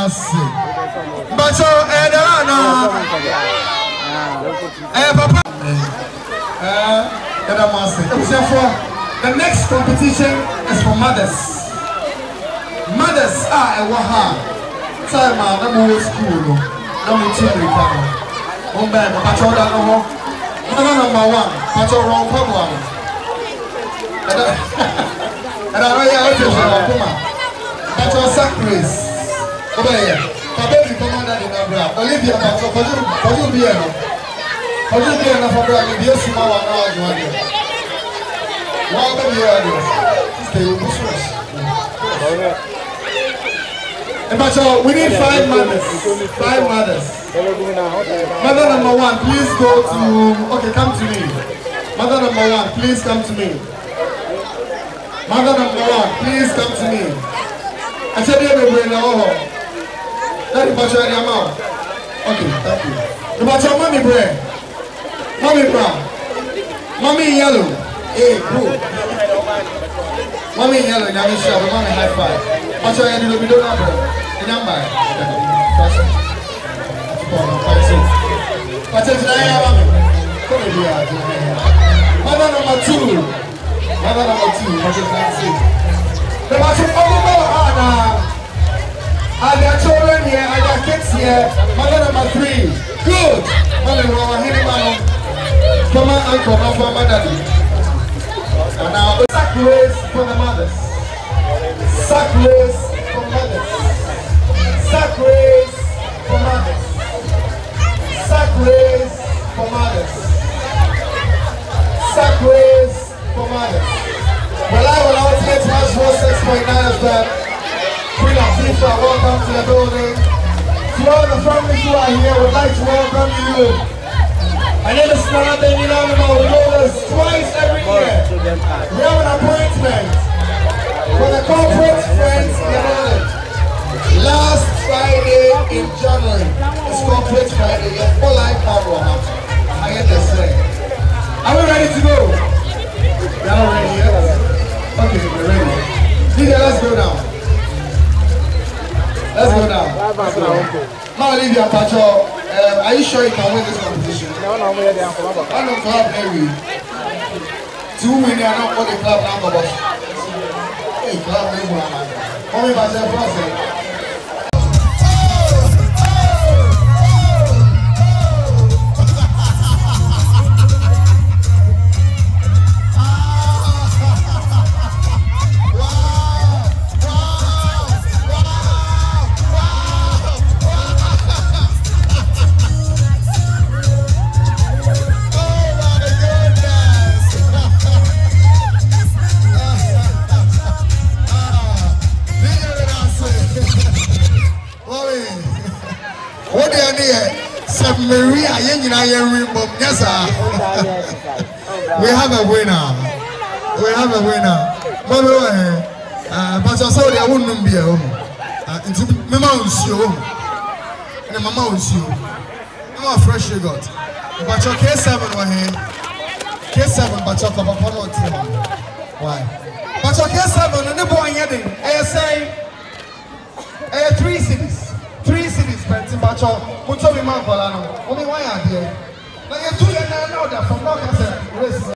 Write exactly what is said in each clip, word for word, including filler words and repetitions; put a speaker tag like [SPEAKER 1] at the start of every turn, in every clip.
[SPEAKER 1] Yedasi. Bacho, eh, Delano. Eh, Papa. Eh, Yedamasi. The next competition is for mothers. Mothers are a waha. Time I go school. No me children come. One bag, Pacho that no. Mother number one, Pacho wrong problem. And I know you are also Puma. Pacho Sacris. Over here. Papa be commander in Abra. Olivia Pacho, for you, for you be enough. For you be enough for Abra, be a small one now. Wow, baby, you are this. Pacho, we need five mothers. Five mothers. Mother number one, please go to. Okay, come to me. Mother number one, please come to me. Mother number one, please come to me. I said, "Dear baby, no." That is Pacho and your mom. Okay, thank you. The Pacho, mommy bread, mommy brown, mommy yellow. Hey, cool. Mommy yellow, mommy sharp, mommy high five. Pacho, I need to be done number. The number. Pacho, today I am. Come here. Mother number two. Mother number two. Pacho, let's see. The Pacho, oh, Anna. Are there children here? Are there kids here? Mother number three. Good. Mother number one. Come on, uncle, not for mother. And now, sack race for the mothers. Sack race for mothers. Sack race for mothers. Sack race for mothers. Sack race for mothers. Well, I will now take match for six point nine of that. Queen of FIFA, welcome to the building. To all the families who are here, would like to welcome you. My name is Nana Benilano. We do this twice every year. We have an appointment for the corporate friends gathering. Last Friday in January is corporate Friday. Your full life power. I get this thing. Are we ready to go? You're not ready yet? Okay, we're ready. D J, let's go now. Let's go now. Let's go now. Now, Olivia Pacho, um, are you sure you can win this competition? No, no, we're there. I don't club every. Two winning, I don't want the club now, but hey, club every one. Only by the process. Maria, yes, we have a winner. We have a winner. But I saw I wouldn't be home. Mama will see you. And Mama will see you. I'm a fresh you got. But your K seven were here. K seven, but your Papa not here. Why? But your K seven, and the boy heading. I say, I three cities. Three cities, but your Mucho man for only one idea. But you're two years now that from now I said,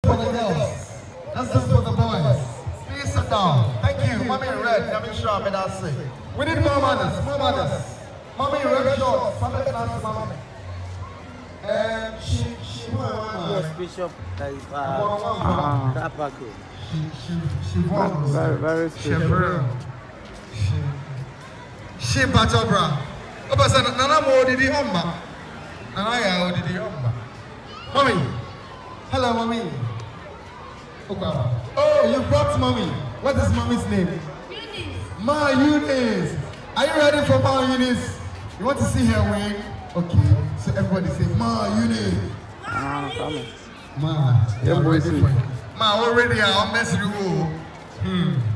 [SPEAKER 1] For the girls. That's just for the boys. Please sit down. Thank you. Mommy in red. Let me show up and I'll say. We need more manners. More manners. Mommy in red shorts. Somebody can ask mommy. And she, she won.
[SPEAKER 2] Yes, Bishop. Uh, Sapphire.
[SPEAKER 1] She, she, she won.
[SPEAKER 2] Very, very special.
[SPEAKER 1] She, she, Batobra. Oh, but Nana mo did the umba. Nana ya did the umba. Mommy. Hello, mommy. Oh, you brought mommy. What is mommy's name? Eunice. Ma Eunice. Are you ready for Ma Eunice? You want to see her wing? Okay. So everybody say Ma Eunice.
[SPEAKER 2] Ah, come on.
[SPEAKER 1] Ma.
[SPEAKER 2] Yeah, boy.
[SPEAKER 1] Ma already. I'll mess with you. Hmm.